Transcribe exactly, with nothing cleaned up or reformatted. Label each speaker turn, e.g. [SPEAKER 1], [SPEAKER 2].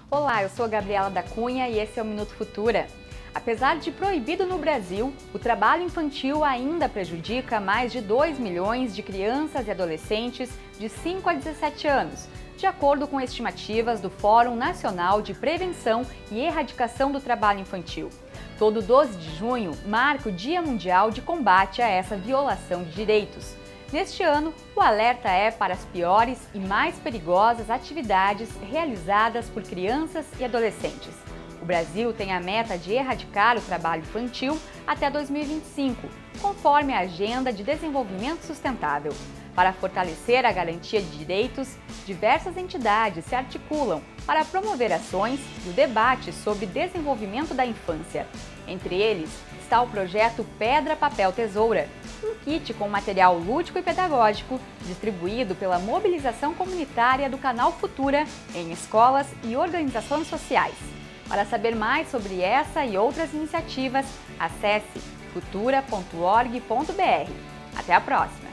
[SPEAKER 1] Olá, eu sou a Gabriela da Cunha e esse é o Minuto Futura. Apesar de proibido no Brasil, o trabalho infantil ainda prejudica mais de dois milhões de crianças e adolescentes de cinco a dezessete anos, de acordo com estimativas do Fórum Nacional de Prevenção e Erradicação do Trabalho Infantil. Todo doze de junho marca o Dia Mundial de Combate a essa violação de direitos. Neste ano, o alerta é para as piores e mais perigosas atividades realizadas por crianças e adolescentes. O Brasil tem a meta de erradicar o trabalho infantil até dois mil e vinte e cinco, conforme a Agenda de Desenvolvimento Sustentável. Para fortalecer a garantia de direitos, diversas entidades se articulam para promover ações e o debate sobre desenvolvimento da infância. Entre eles está o projeto Pedra, Papel, Tesoura, um kit com material lúdico e pedagógico distribuído pela mobilização comunitária do Canal Futura em escolas e organizações sociais. Para saber mais sobre essa e outras iniciativas, acesse futura ponto org ponto br. Até a próxima!